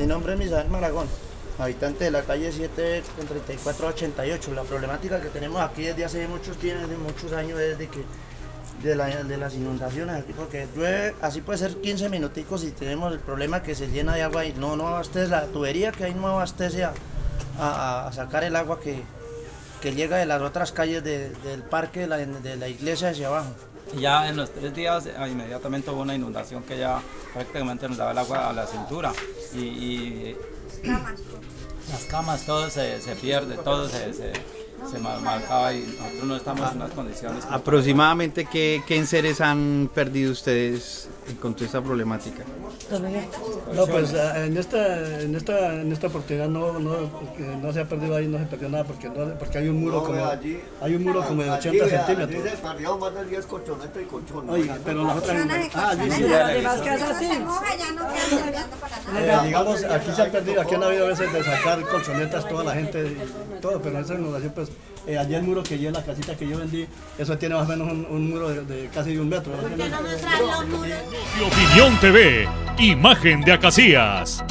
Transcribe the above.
nombre es Misael Maragón, habitante de la calle 7 con 3488. La problemática que tenemos aquí desde hace muchos años es de las inundaciones aquí, porque llueve, así puede ser 15 minuticos y tenemos el problema que se llena de agua y no abastece la tubería que ahí no abastece a sacar el agua que llega de las otras calles del parque de la iglesia hacia abajo. Ya en los 3 días inmediatamente hubo una inundación que ya prácticamente nos daba el agua a la cintura y las camas, todo se pierde, todo se marcaba y nosotros no estamos en unas condiciones. ¿Aproximadamente qué enseres han perdido ustedes con toda esta problemática? No, pues en esta oportunidad no se ha perdido ahí, no se perdió nada porque hay un muro como de 80 centímetros. Se perdió más de 10 colchonetas y colchones. Oye, pero las otras... allí sí. Digamos, aquí se ha perdido, aquí han habido veces de sacar colchonetas, toda la gente, todo, pero en esa inundación, pues, allí el muro que yo, la casita que yo vendí, eso tiene más o menos un muro de casi de 1 metro. Opinión TV, imagen de Acacías.